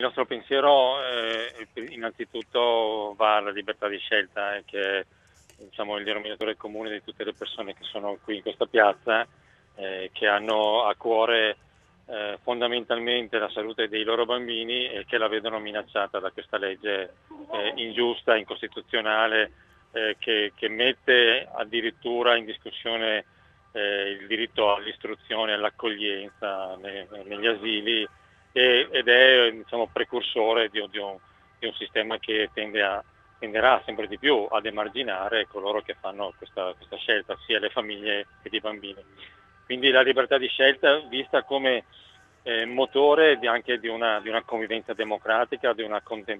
Il nostro pensiero innanzitutto va alla libertà di scelta, che è, diciamo, il denominatore comune di tutte le persone che sono qui in questa piazza, che hanno a cuore fondamentalmente la salute dei loro bambini e che la vedono minacciata da questa legge ingiusta, incostituzionale, che mette addirittura in discussione il diritto all'istruzione e all'accoglienza negli asili ed è, diciamo, precursore di un sistema che tenderà sempre di più ad emarginare coloro che fanno questa scelta, sia le famiglie che i bambini. Quindi la libertà di scelta vista come motore anche di una convivenza democratica, di una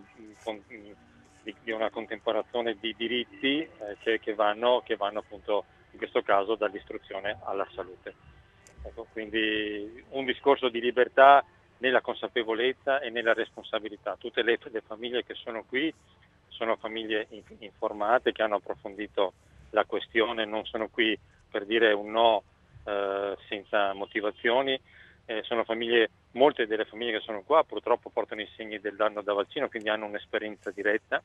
contemporazione di diritti che vanno appunto in questo caso dall'istruzione alla salute. Ecco, quindi un discorso di libertà nella consapevolezza e nella responsabilità. Tutte le famiglie che sono qui sono famiglie informate, che hanno approfondito la questione, non sono qui per dire un no senza motivazioni. Sono famiglie, molte delle famiglie che sono qua purtroppo portano i segni del danno da vaccino, quindi hanno un'esperienza diretta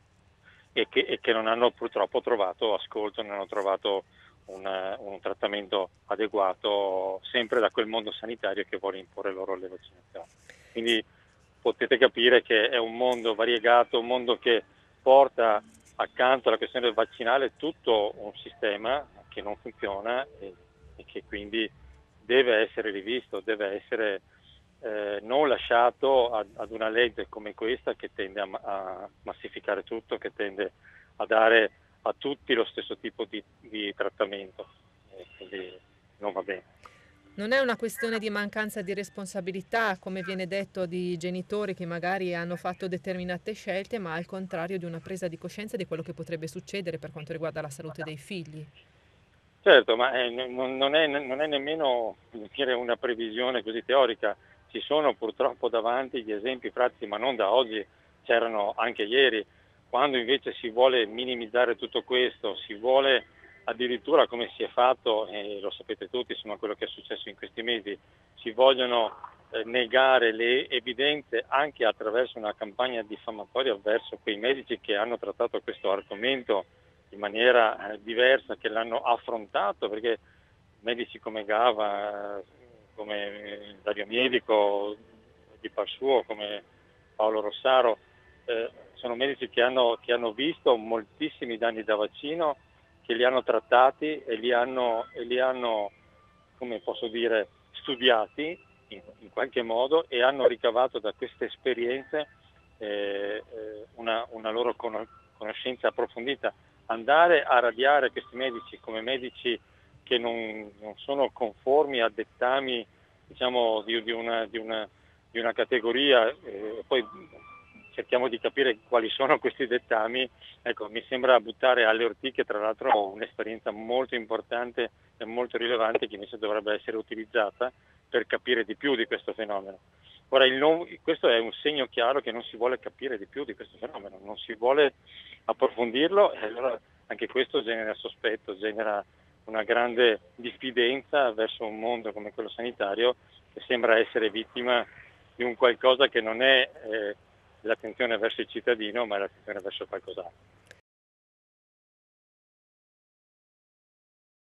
e che non hanno purtroppo trovato ascolto, non hanno trovato un trattamento adeguato sempre da quel mondo sanitario che vuole imporre loro le vaccinazioni. Quindi potete capire che è un mondo variegato, un mondo che porta accanto alla questione vaccinale tutto un sistema che non funziona e che quindi deve essere rivisto, deve essere non lasciato ad una legge come questa che tende a massificare tutto, che tende a dare a tutti lo stesso tipo di trattamento, quindi non va bene. Non è una questione di mancanza di responsabilità, come viene detto, di genitori che magari hanno fatto determinate scelte, ma al contrario di una presa di coscienza di quello che potrebbe succedere per quanto riguarda la salute dei figli. Certo, ma non è nemmeno dire una previsione così teorica. Ci sono purtroppo davanti gli esempi pratici, ma non da oggi, c'erano anche ieri, quando invece si vuole minimizzare tutto questo, si vuole addirittura, come si è fatto, e lo sapete tutti, insomma, quello che è successo in questi mesi, si vogliono negare le evidenze anche attraverso una campagna diffamatoria verso quei medici che hanno trattato questo argomento in maniera diversa, che l'hanno affrontato, perché medici come Gava, come Dario Miedico, di par suo, come Paolo Rossaro, sono medici che hanno visto moltissimi danni da vaccino, che li hanno trattati e li hanno, come posso dire, studiati in qualche modo e hanno ricavato da queste esperienze una loro conoscenza approfondita. Andare a radiare questi medici come medici che non sono conformi a dettami, diciamo, di una categoria, poi cerchiamo di capire quali sono questi dettami. Ecco, mi sembra buttare alle ortiche, tra l'altro, un'esperienza molto importante e molto rilevante che invece dovrebbe essere utilizzata per capire di più di questo fenomeno. Ora, questo è un segno chiaro che non si vuole capire di più di questo fenomeno, non si vuole approfondirlo e allora anche questo genera sospetto, genera una grande diffidenza verso un mondo come quello sanitario che sembra essere vittima di un qualcosa che non è l'attenzione verso il cittadino, ma è l'attenzione verso qualcos'altro.